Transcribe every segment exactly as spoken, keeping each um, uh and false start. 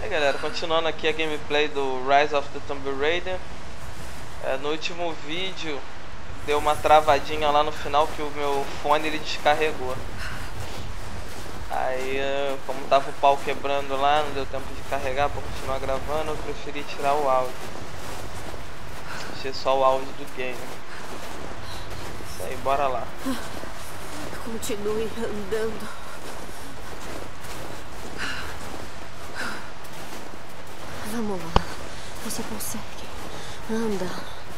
aí galera, continuando aqui a gameplay do Rise of the Tomb Raider. É, no último vídeo deu uma travadinha lá no final que o meu fone ele descarregou. Aí como tava o pau quebrando lá, não deu tempo de carregar para continuar gravando, eu preferi tirar o áudio. Deixei só o áudio do game. Isso aí, bora lá. Continue andando. Vamos lá. Você consegue. Anda.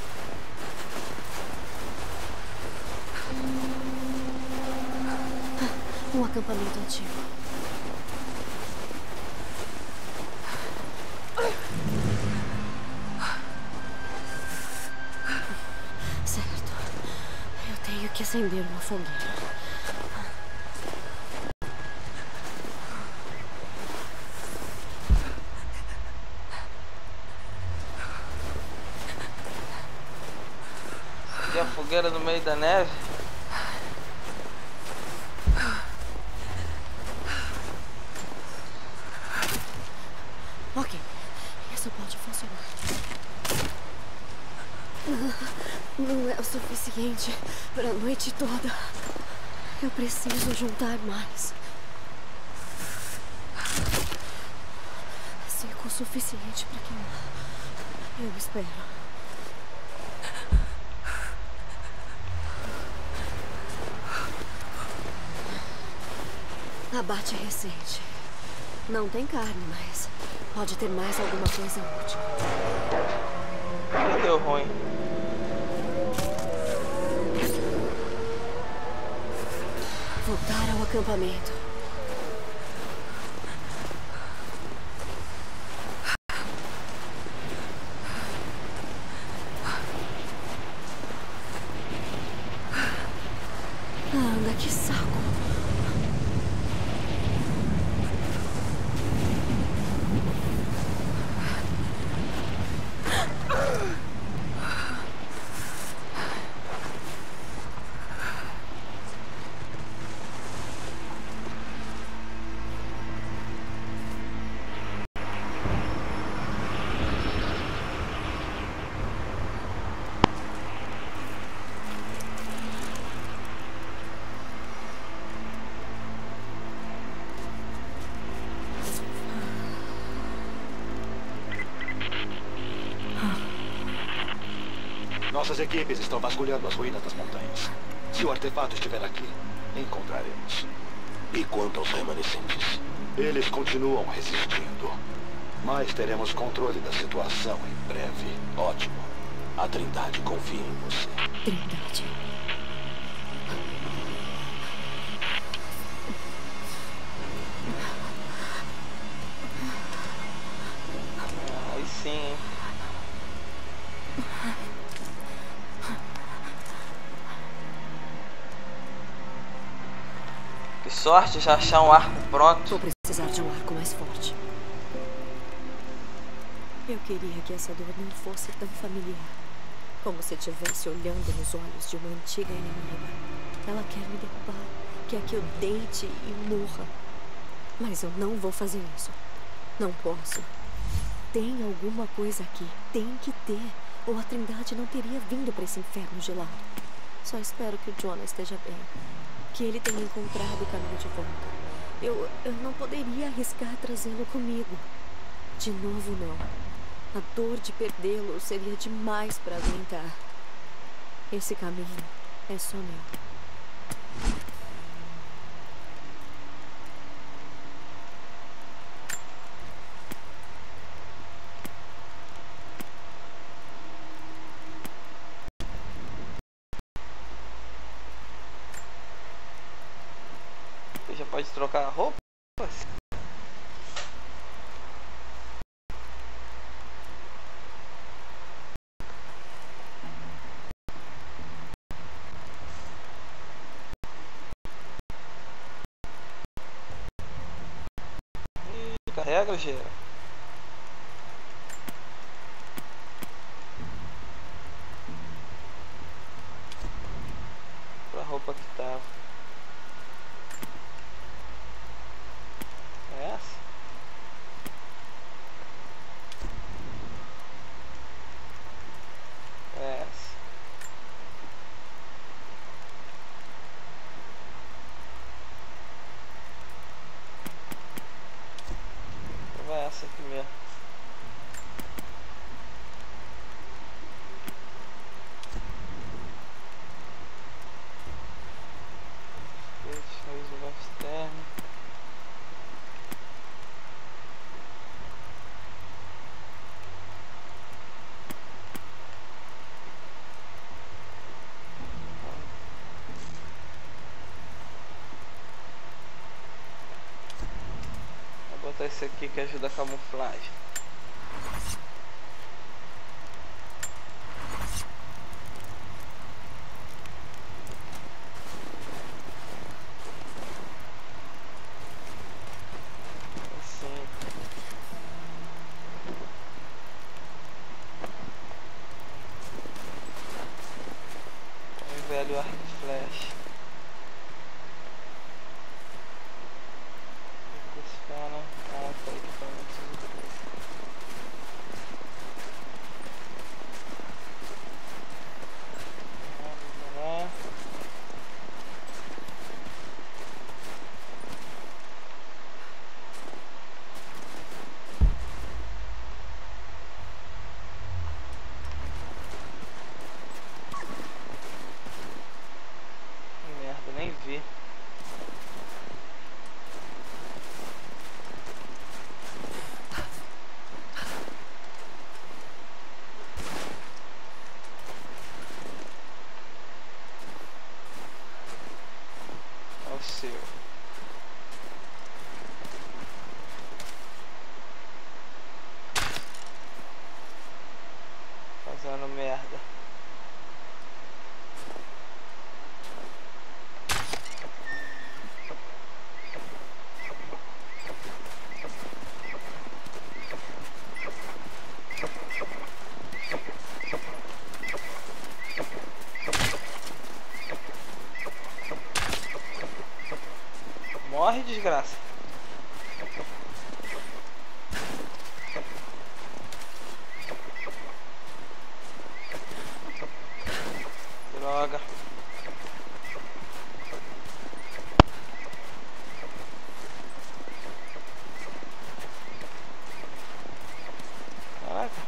Um acampamento antigo. Certo. Eu tenho que acender uma fogueira. E a fogueira no meio da neve? Ok, isso pode funcionar. Não é o suficiente para a noite toda. Eu preciso juntar mais. Seco o suficiente para queimar. Eu espero. Abate recente. Não tem carne, mas pode ter mais alguma coisa útil. Deu ruim. Voltar ao acampamento. Anda, que saco. Nossas equipes estão vasculhando as ruínas das montanhas. Se o artefato estiver aqui, encontraremos. E quanto aos remanescentes? Eles continuam resistindo. Mas teremos controle da situação em breve. Ótimo. A Trindade confia em você. Trindade. Aí sim, hein? Que sorte de achar um arco pronto. Vou precisar de um arco mais forte. Eu queria que essa dor não fosse tão familiar. Como se estivesse olhando nos olhos de uma antiga inimiga. Ela quer me derrubar. Quer que eu deite e morra. Mas eu não vou fazer isso. Não posso. Tem alguma coisa aqui. Tem que ter. Ou a Trindade não teria vindo para esse inferno gelado. Só espero que o Jonah esteja bem. Que ele tenha encontrado o caminho de volta. Eu, eu não poderia arriscar trazê-lo comigo. De novo, não. A dor de perdê-lo seria demais para aguentar. Esse caminho é só meu. Você já pode trocar a roupa? Carrega, Gera. Pra roupa que tava. É essa? merda. Isolamento externo. Vou botar esse aqui que ajuda a camuflagem. Velho arco e flecha. Funciona. Ah, tá equipamento de coisa. Vamos lá. Nem vi. É o seu. Fazendo merda. Morre, desgraça. Droga. Caraca.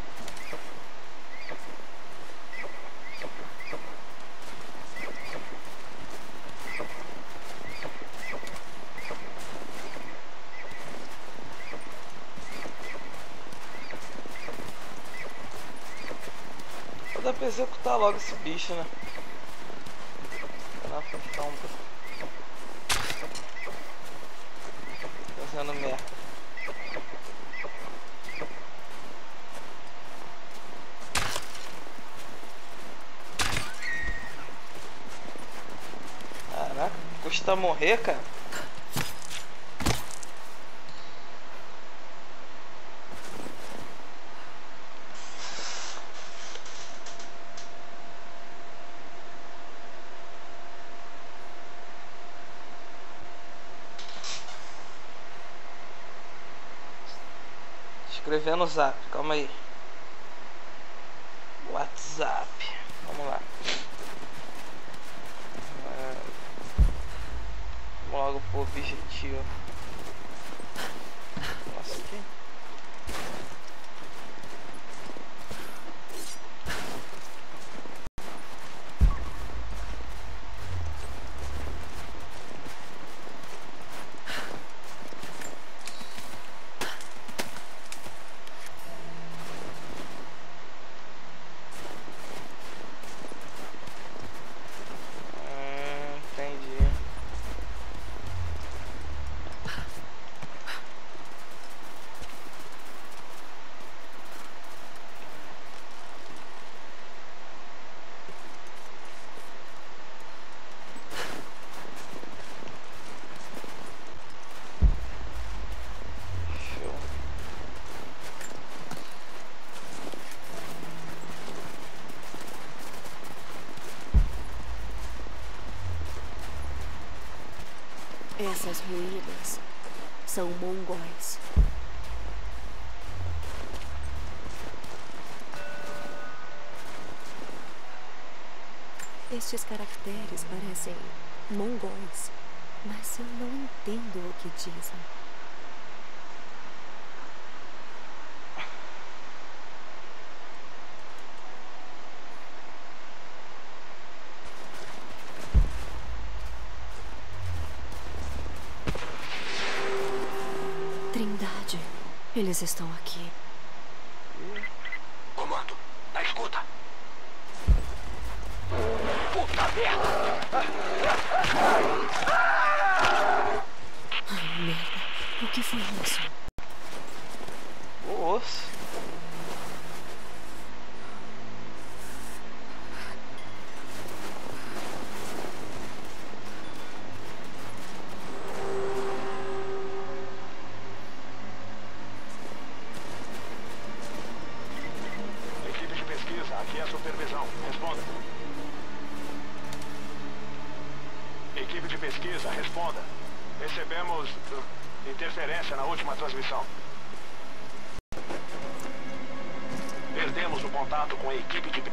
Dá pra executar logo esse bicho, né? Na sombra. Fazendo merda. Caraca, custa morrer, cara. Escrever no zap, calma aí. WhatsApp. Vamos lá. É... Vamos logo pro objetivo. Nossa, aqui. Essas ruínas são mongóis. Estes caracteres parecem mongóis, mas eu não entendo o que dizem. Trindade, eles estão aqui. Comando, na escuta. Puta merda! Ai, merda. O que foi isso? O osso. Equipe de pesquisa, aqui é a supervisão. Responda. Equipe de pesquisa, responda. Recebemos uh, interferência na última transmissão. Perdemos o contato com a equipe de...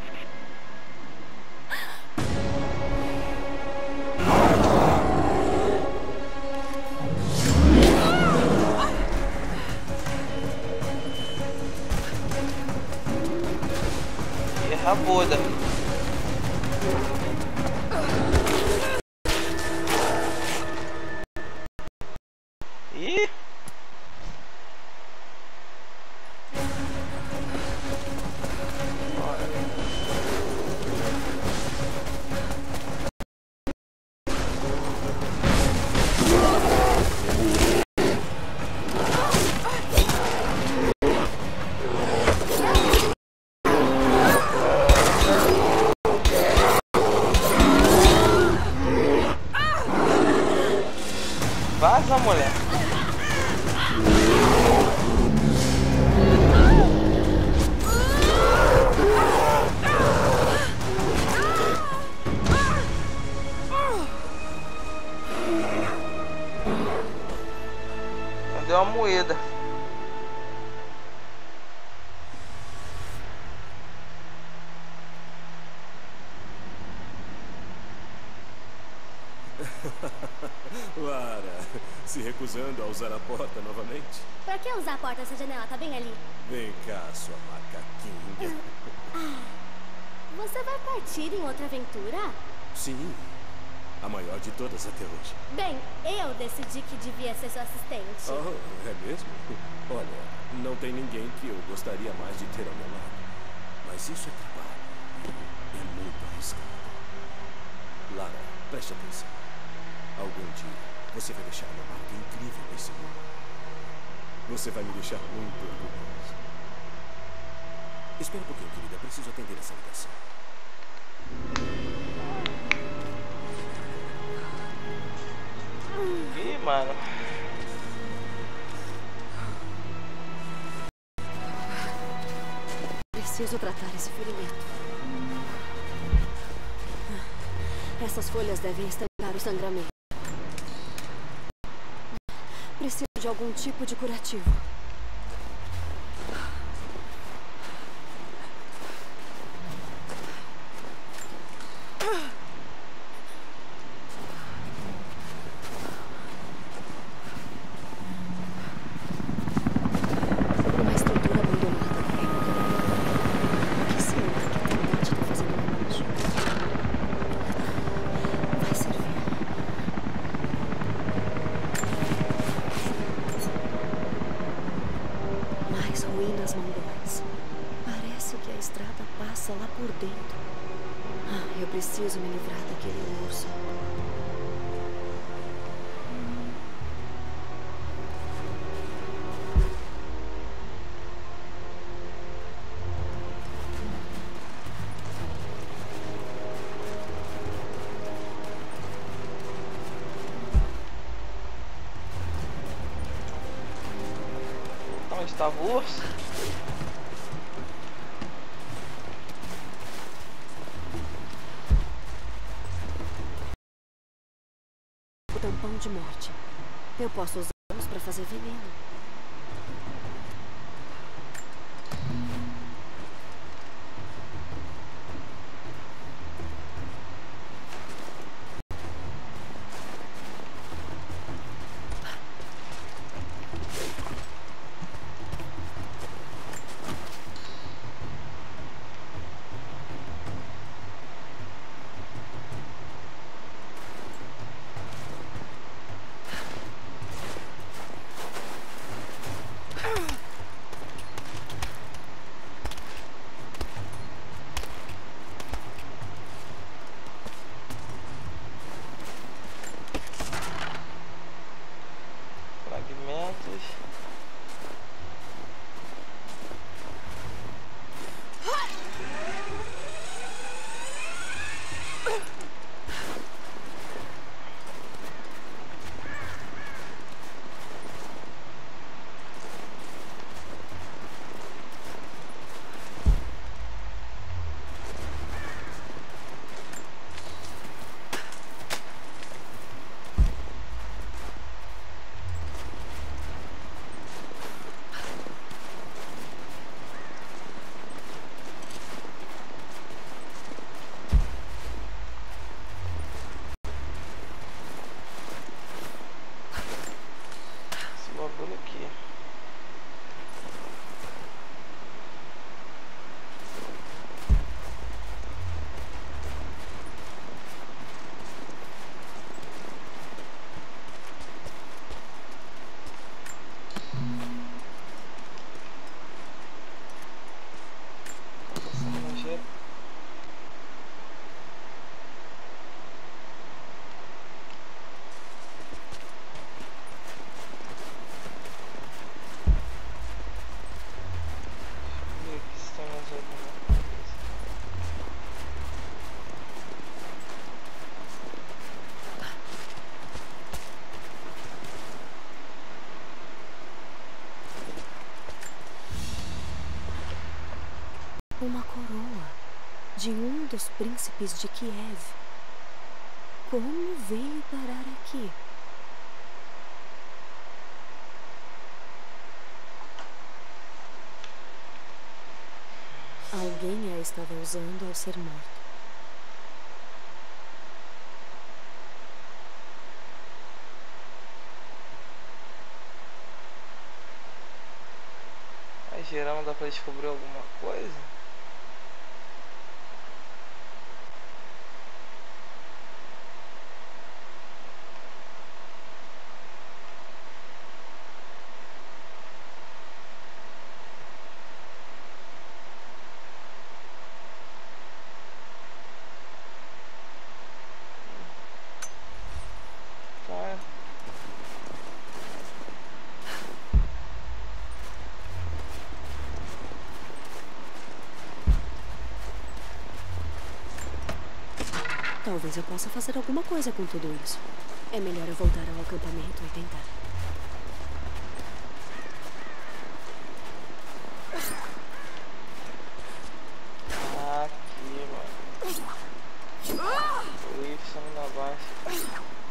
E rabuda. Ih! Vaza, mulher. Cadê uma moeda? Lara, se recusando a usar a porta novamente? Pra que usar a porta se a janela tá bem ali? Vem cá, sua macaquinha. Você vai partir em outra aventura? Sim, a maior de todas até hoje. Bem, eu decidi que devia ser seu assistente. Oh, é mesmo? Olha, não tem ninguém que eu gostaria mais de ter ao meu lado. Mas isso é trabalho. É muito arriscado. Lara, preste atenção. Algum dia, você vai deixar uma marca incrível nesse mundo. Você vai me deixar muito orgulhoso. Espera um pouquinho, querida. Eu preciso atender essa ligação. Ih, mano. Preciso tratar esse ferimento. Essas folhas devem estancar o sangramento. Preciso de algum tipo de curativo. Uma estrutura abandonada. O que será que a Trindade está fazendo hoje? Vai servir. Mais ruínas mongóis. Parece que a estrada passa lá por dentro. Ah, eu preciso me livrar daquele urso. Onde estava o urso? O tampão de morte. Eu posso usá-los para fazer veneno. Uma coroa de um dos príncipes de Kiev. Como veio parar aqui? Alguém a estava usando ao ser morta. Aí geral, não dá pra descobrir alguma coisa? Talvez eu possa fazer alguma coisa com tudo isso. É melhor eu voltar ao acampamento e tentar. Aqui, mano. O Y no negócio.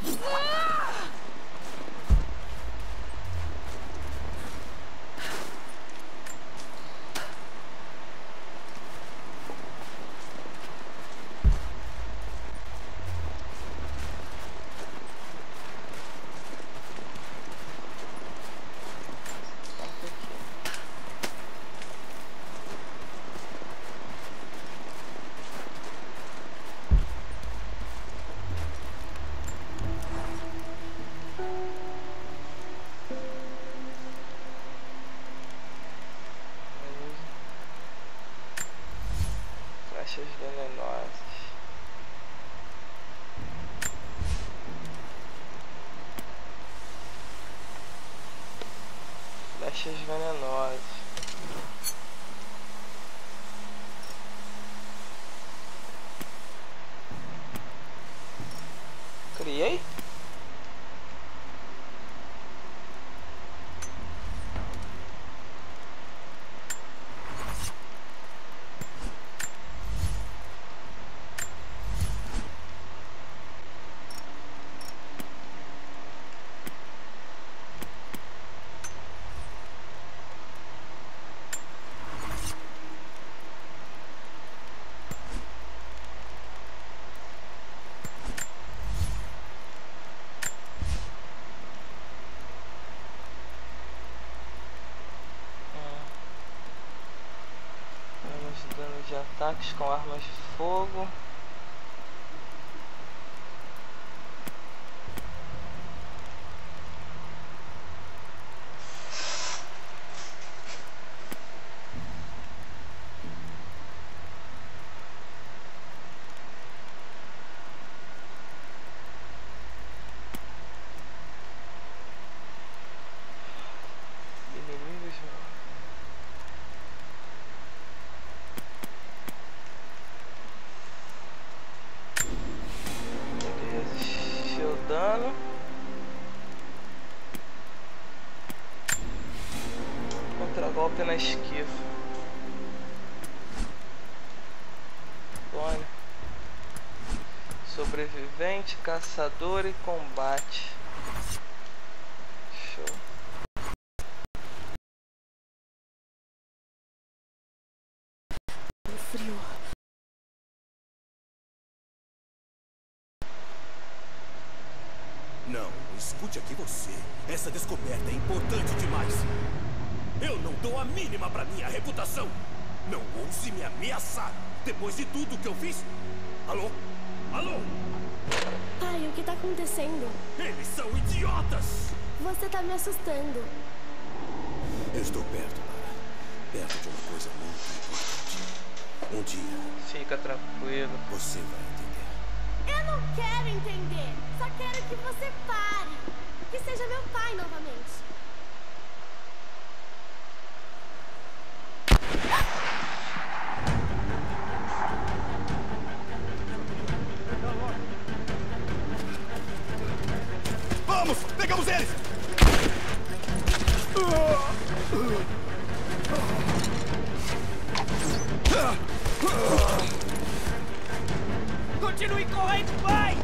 Flechas venenosas. Flechas venenosas. Criei? Dano de ataques com armas de fogo. Inimigos, mano. Dano. Contra-golpe na esquiva. Bônus. Sobrevivente, caçador e combate. Show. O frio. Não, escute aqui você. Essa descoberta é importante demais. Eu não dou a mínima pra minha reputação. Não ouse me ameaçar. Depois de tudo que eu fiz. Alô? Alô? Pai, o que tá acontecendo? Eles são idiotas! Você tá me assustando. Eu estou perto, Lara. Perto de uma coisa muito importante. Um dia... Fica tranquilo. Você vai entender. Eu não quero entender. Só quero que você pare. Que seja meu pai novamente. Vamos! Pegamos eles! Ah! Continue correndo, vai!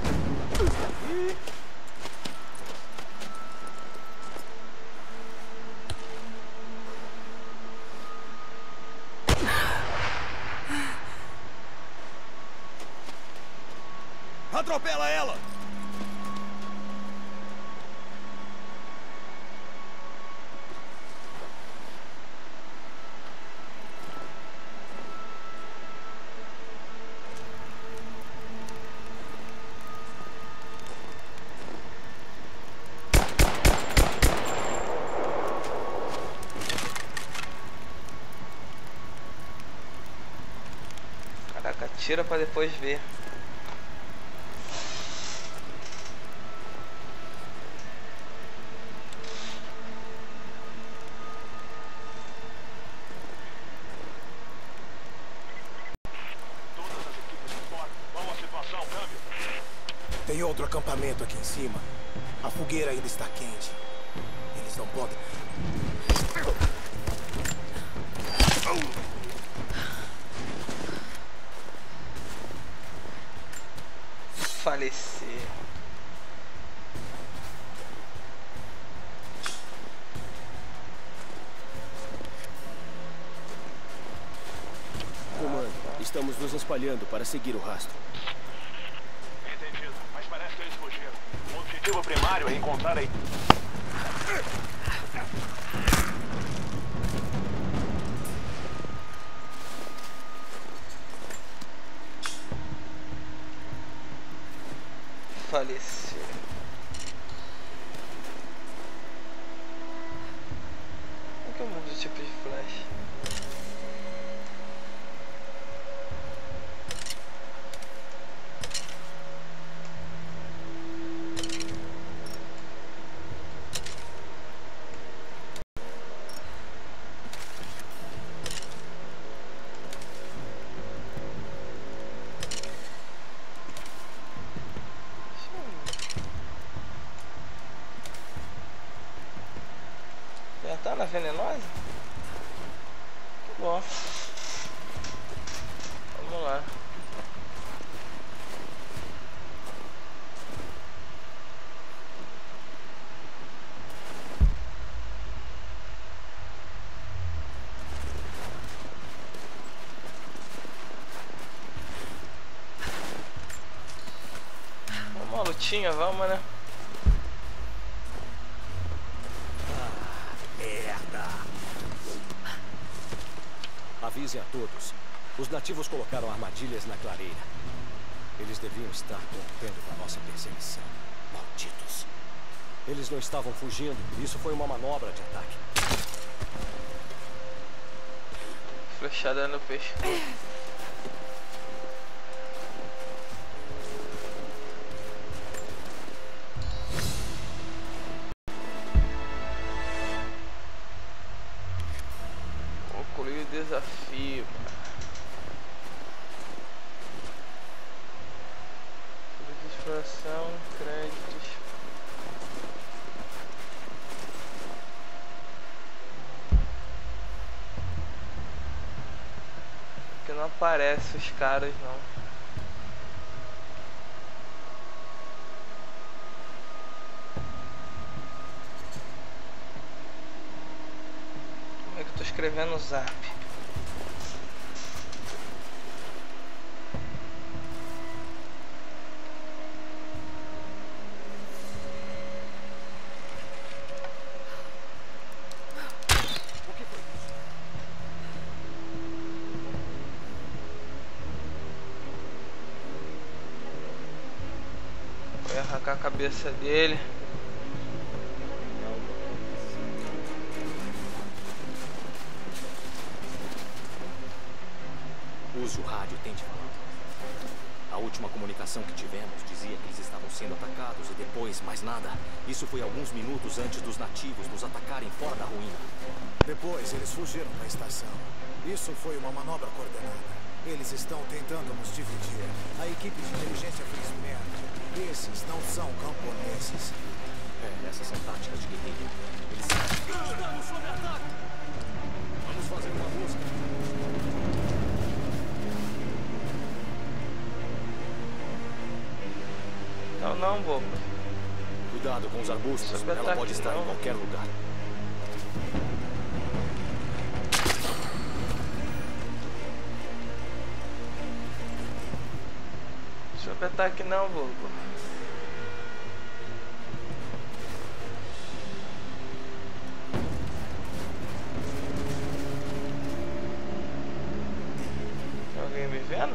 Atropela ela! Caraca, tira pra depois ver. Tem outro acampamento aqui em cima. A fogueira ainda está quente. Eles não podem... Falecer. Comando, estamos nos espalhando para seguir o rastro. Entendido, mas parece que eles fugiram. O objetivo primário é encontrar a... Falecer. Qual que é o mundo do tipo de flash? Já tá na venenosa? Que bom. Vamos lá. Vamos uma lutinha, vamos, né? Avisem a todos. Os nativos colocaram armadilhas na clareira. Eles deviam estar contendo com a nossa perseguição. Malditos. Eles não estavam fugindo. Isso foi uma manobra de ataque. Flechada no pescoço. Concluir o desafio. Tudo de exploração, créditos. Porque não aparece os caras não. Tô escrevendo no zap. O que foi isso? Vou arrancar a cabeça dele. Use o rádio, tente falar. A última comunicação que tivemos dizia que eles estavam sendo atacados e depois mais nada. Isso foi alguns minutos antes dos nativos nos atacarem fora da ruína. Depois, eles fugiram da estação. Isso foi uma manobra coordenada. Eles estão tentando nos dividir. A equipe de inteligência fez merda. Esses não são camponeses. É, essas são táticas de guerrilha. Eles... Estamos sob ataque! Vamos fazer uma busca. não, bobo. Cuidado com os arbustos, ela pode estar em qualquer lugar. Deixa eu apertar aqui não, bobo. Tem alguém me vendo?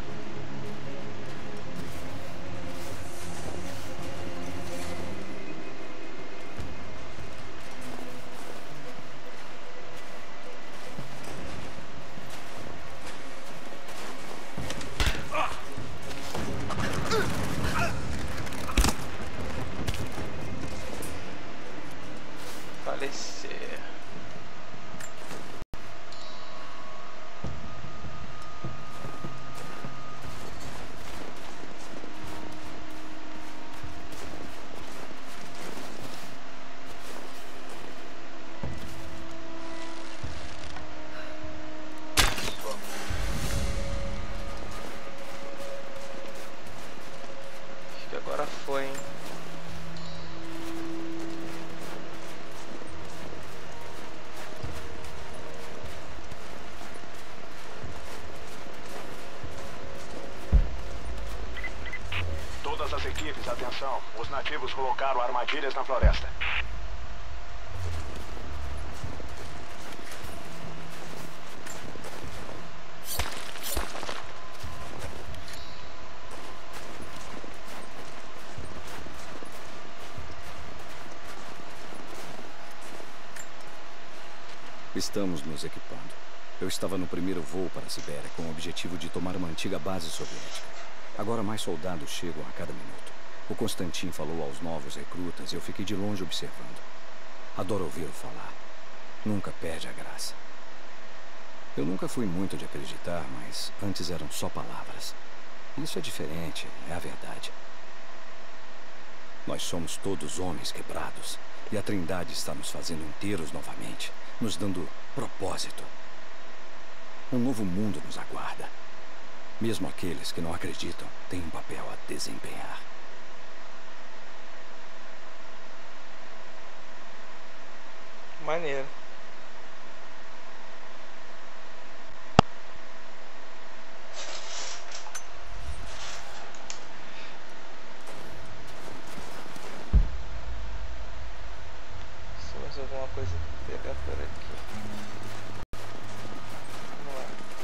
Falecer. Acho que agora foi, hein? Todas as equipes, atenção. Os nativos colocaram armadilhas na floresta. Estamos nos equipando. Eu estava no primeiro voo para a Sibéria com o objetivo de tomar uma antiga base soviética. Agora mais soldados chegam a cada minuto. O Constantin falou aos novos recrutas e eu fiquei de longe observando. Adoro ouvi-lo falar. Nunca perde a graça. Eu nunca fui muito de acreditar, mas antes eram só palavras. Isso é diferente, é a verdade. Nós somos todos homens quebrados. E a Trindade está nos fazendo inteiros novamente, nos dando propósito. Um novo mundo nos aguarda. Mesmo aqueles que não acreditam têm um papel a desempenhar. Maneiro. Se mais alguma coisa pegar por aqui. Vamos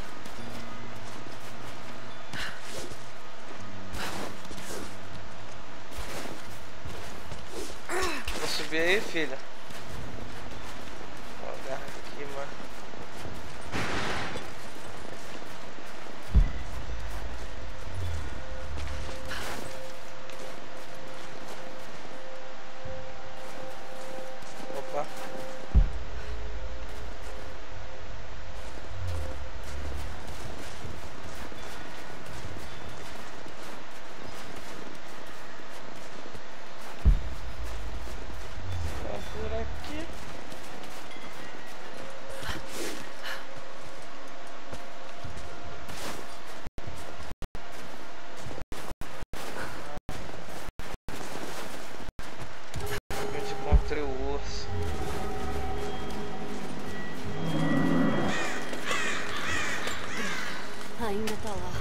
lá. Vou subir aí, filha. Aqui, mano. Opa. Tá por aqui. Encontrei o urso. Ainda tá lá.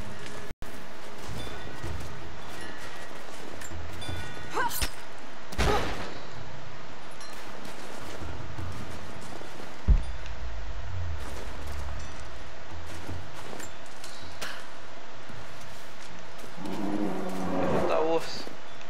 Derrotar o urso.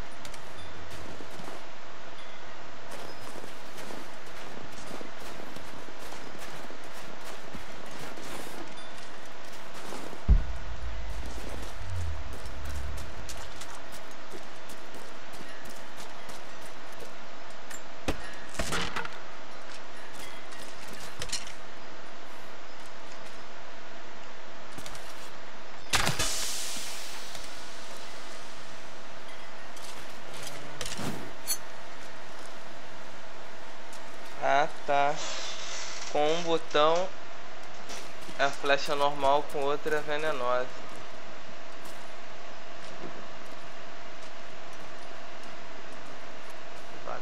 Ah, tá. Com um botão a flecha normal, com outro é venenosa.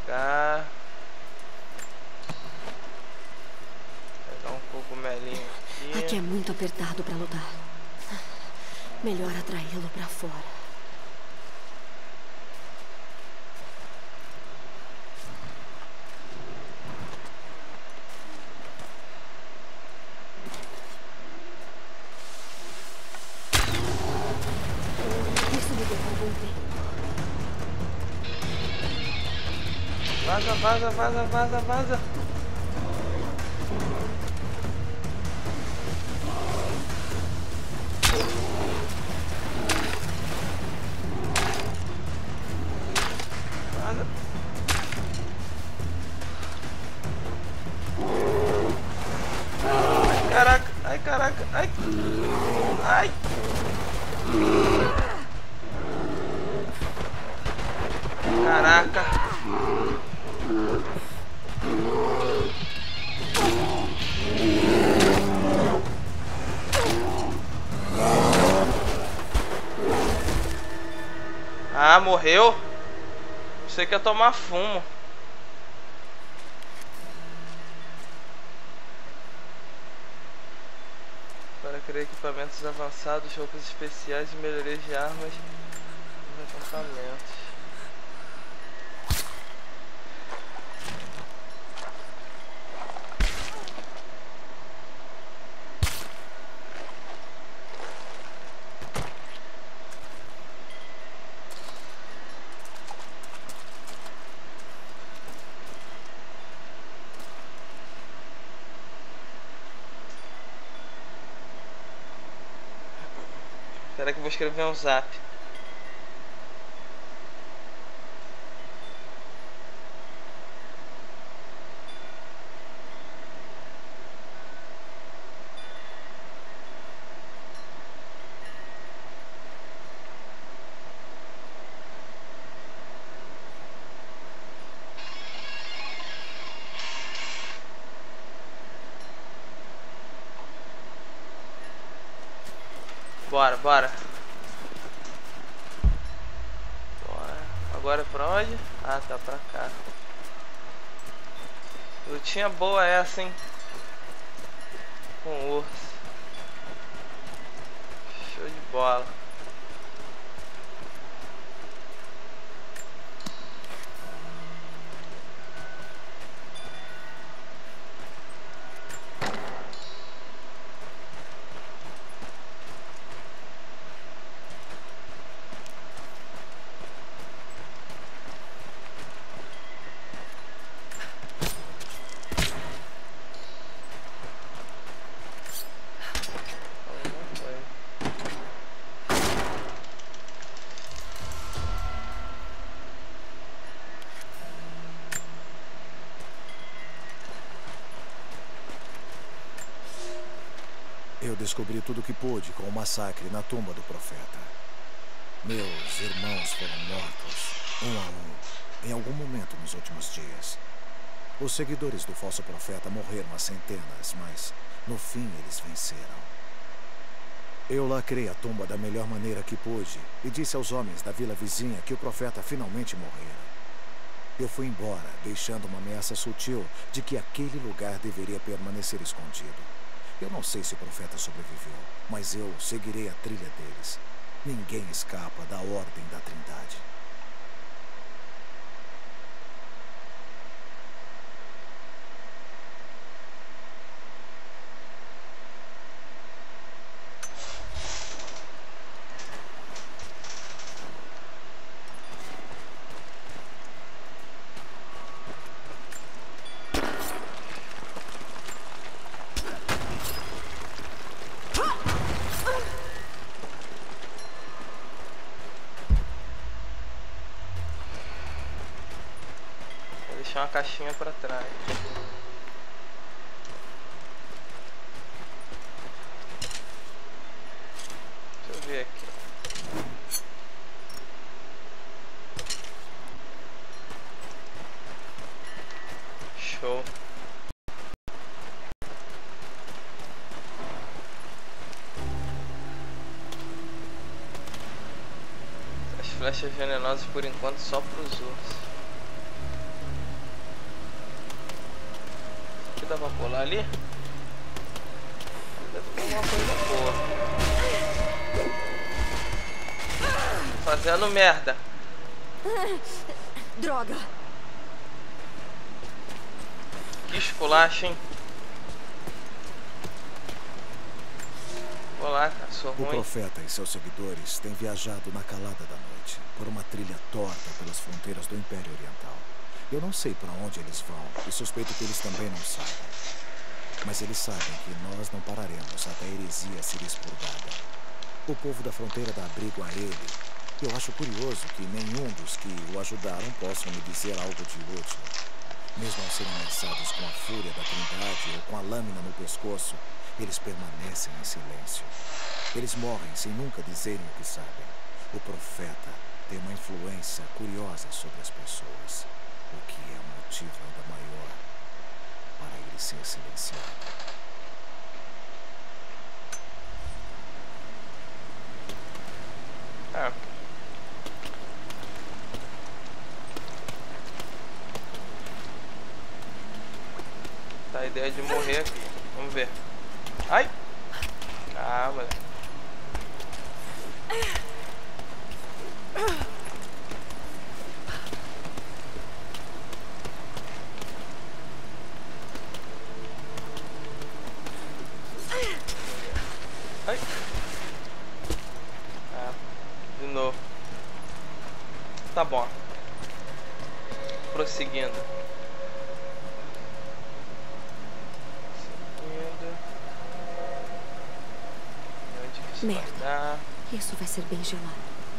cá. Pegar um cogumelinho aqui. Aqui é muito apertado pra lutar. Melhor atraí-lo pra fora. Vaza, vaza, vaza, vaza, vaza. Vaza. Ai, caraca, ai, caraca, ai. Ai. Caraca. Ah, morreu? Você quer tomar fumo. Para criar equipamentos avançados, roupas especiais e melhorias de armas nos acampamentos. Será que eu vou escrever um zap? Bora, bora. Bora. Agora pra onde? Ah, tá pra cá. Lutinha boa essa, hein? Com o urso. Show de bola. Eu descobri tudo o que pude com o massacre na tumba do profeta. Meus irmãos foram mortos, um a um, em algum momento nos últimos dias. Os seguidores do falso profeta morreram a centenas, mas no fim eles venceram. Eu lacrei a tumba da melhor maneira que pude e disse aos homens da vila vizinha que o profeta finalmente morrera. Eu fui embora, deixando uma ameaça sutil de que aquele lugar deveria permanecer escondido. Eu não sei se o profeta sobreviveu, mas eu seguirei a trilha deles. Ninguém escapa da ordem da Trindade. Uma caixinha pra trás. Deixa eu ver aqui. Show. As flechas venenosas por enquanto só pros ursos. que dá pra pular ali? Deve ter alguma coisa boa. Fazendo merda. Droga. Que esculacho, hein? Olá, cachorro O ruim. profeta e seus seguidores têm viajado na calada da noite, por uma trilha torta pelas fronteiras do Império Oriental. Eu não sei para onde eles vão, e suspeito que eles também não sabem. Mas eles sabem que nós não pararemos até a heresia ser expurgada. O povo da fronteira dá abrigo a ele. Eu acho curioso que nenhum dos que o ajudaram possam me dizer algo de útil. Mesmo ao serem ameaçados com a fúria da Trindade ou com a lâmina no pescoço, eles permanecem em silêncio. Eles morrem sem nunca dizerem o que sabem. O profeta tem uma influência curiosa sobre as pessoas, o que é um motivo ainda maior para ele ser silenciado. Ah. Tá a ideia de morrer aqui. Vamos ver. Ai! Ah, moleque. Ai! Ah, de novo. Tá bom. Prosseguindo. Merda. Isso vai ser bem gelado.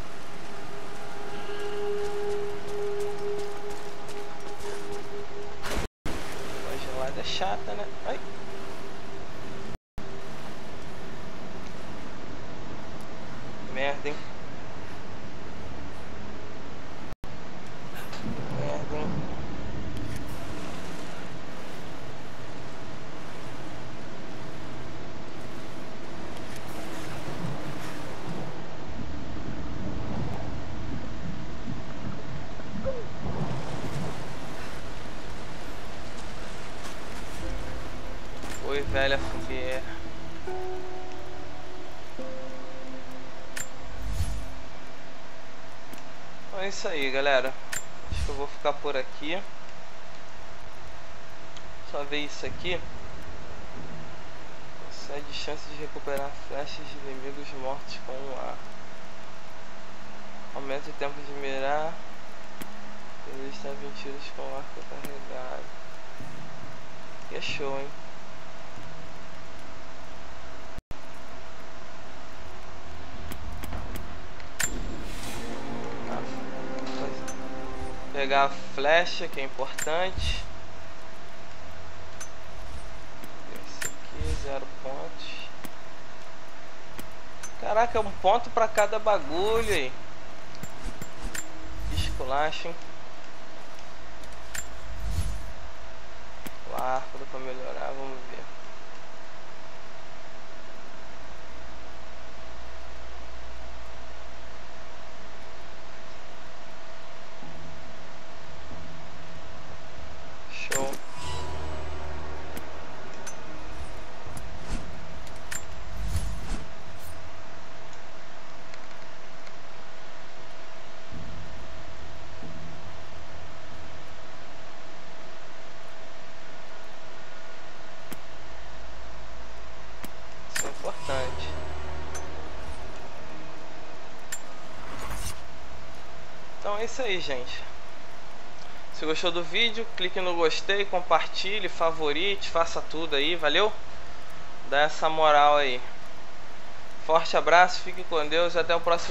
A gelada é chata, né? Ai. Merda, hein? Merda, hein? Oi, velha fogueira. Então é isso aí, galera. Acho que eu vou ficar por aqui. Só ver isso aqui. Concede chance de recuperar flechas de inimigos mortos com um ar. Aumenta o tempo de mirar. Resista a vinte tiros com o arco carregado. E é show, hein? Pegar a flecha, que é importante. Esse aqui, zero pontos. Caraca, é um ponto pra cada bagulho aí. Esculacho, hein? O arco dá pra melhorar, vamos ver. Show. Isso é importante. Então é isso aí, gente. Se gostou do vídeo, clique no gostei, compartilhe, favorite, faça tudo aí, valeu? Dá essa moral aí. Forte abraço, fique com Deus e até o próximo